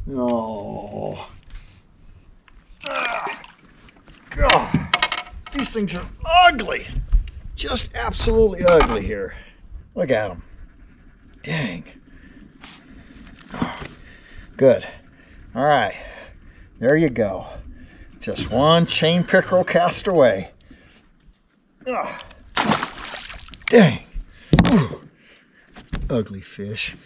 Oh. God. These things are ugly. Just absolutely ugly here. Look at them. Dang. Oh, good. All right. There you go. Just one chain pickerel cast away. Oh, dang. Ooh. Ugly fish.